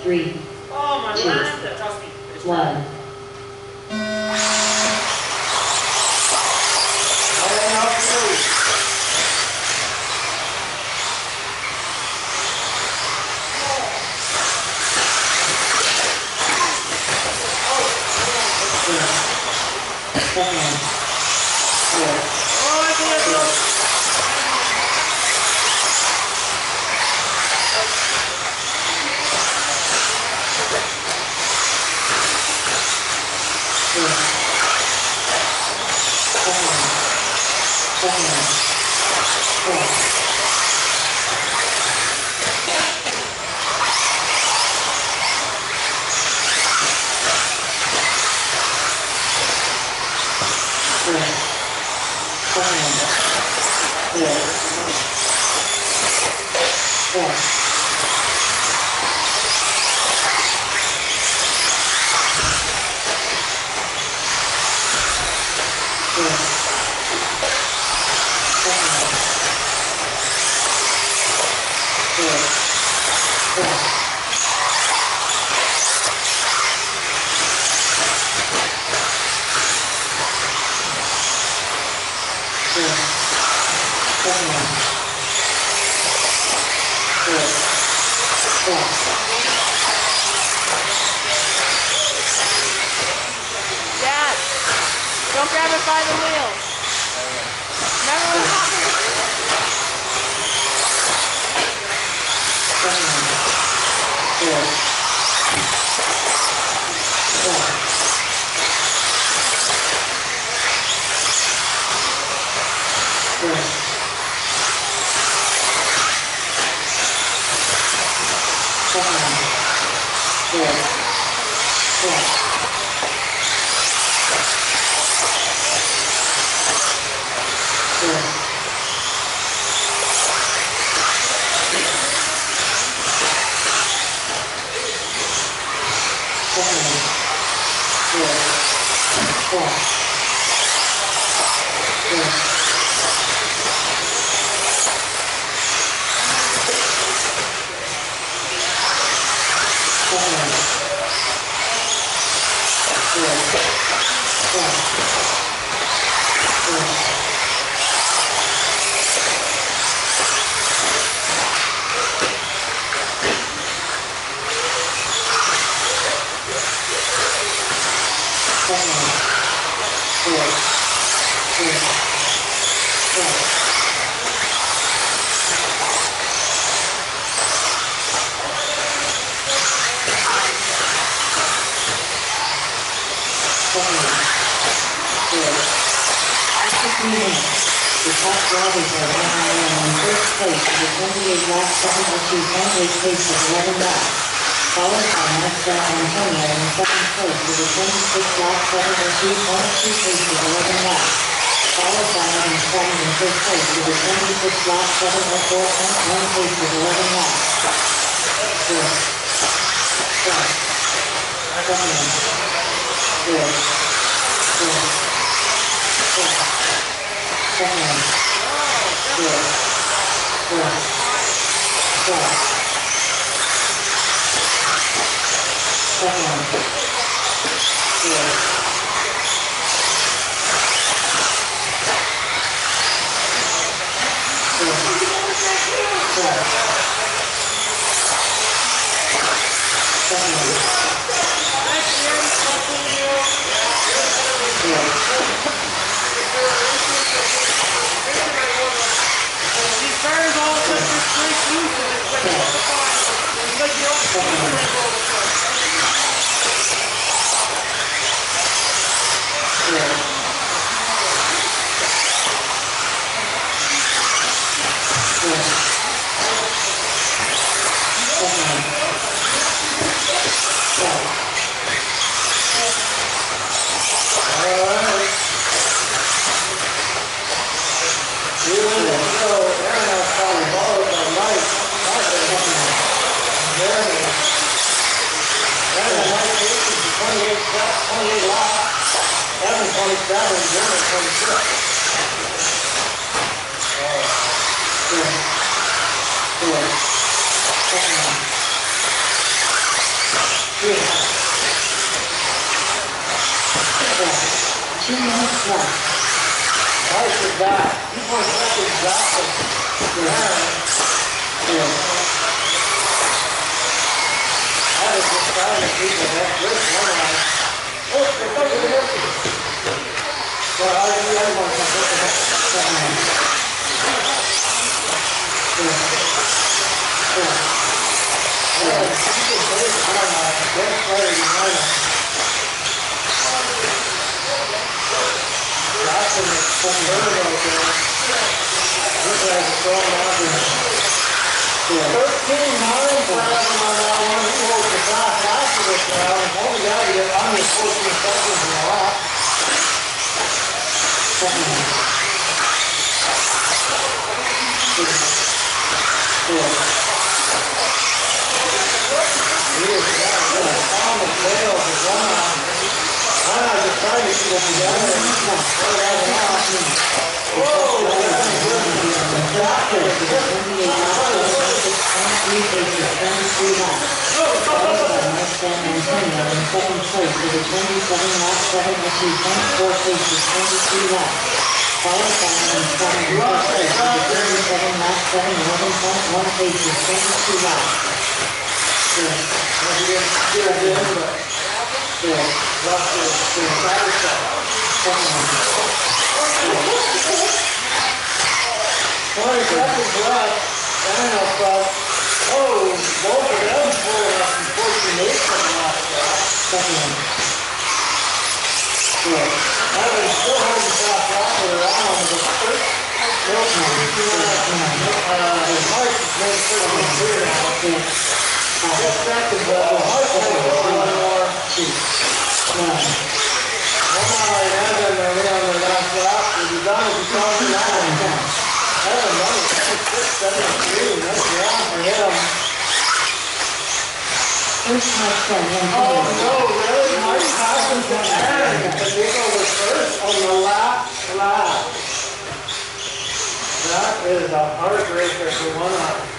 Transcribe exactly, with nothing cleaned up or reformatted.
three, oh, my two, land. Trust me. one. Seven, four, Oh, I can't three, go. Dad, don't grab it by the wheel. Remember what happened? The top drivers are one hour in first place with a twenty-eight lap seven oh two twenty-eight pace of eleven laps, followed by Maxwell Antonio in second place with a twenty-six lap seven oh two twenty-two pace of eleven laps, followed by Adam Stratton in third place with a twenty-six lap seven oh four point one pace of eleven laps. Four, five, seven, four, four, four. Seven, four, four, four, seven, four, two minutes left. Nice is that. You want to check exactly. Good. Good. That is just trying to keep it that good. One line. Oh, it's over here. Well, I do have one. Second one. Good. Good. Yeah, you can say it's one line. Don't play it in one line. That's in the third right there. This guy's throwing out there. thirteen nine for having on that one. He holds the back after this round. Only got to get under fourteen seconds in the lap. Second one. Good. Good. He is down. On the tail of the one on. Why not just try to keep it together? Whoa! twenty-three laps. Followed by Mark San Antonio in second place with a twenty-seven lap seven oh two point four pace of twenty-three laps. Followed by Mark San in third place with a twenty-seven lap seven eleven point one pace of twenty-two laps. Good. Good, good, but Good. rough to the satisfied. Second one. twenty seconds left. And up front. Oh, both of them pulling up from fourteen eight from the last lap. Second one. Good. That was still holding fast after the round, but first, nope, uh, Mike is made pretty clear now. Good. Six seconds left. Mike has one more. Two. One. One more right now, then they're in on the last lap. If you're done, if you're done, you're done. Seven, money, six, seven, three, that's wrong for him. First Mark San Oh, Antonio. no, really? Mike Parsons to Aaron. Diego was first on the last lap. That is a heartbreaker for one up.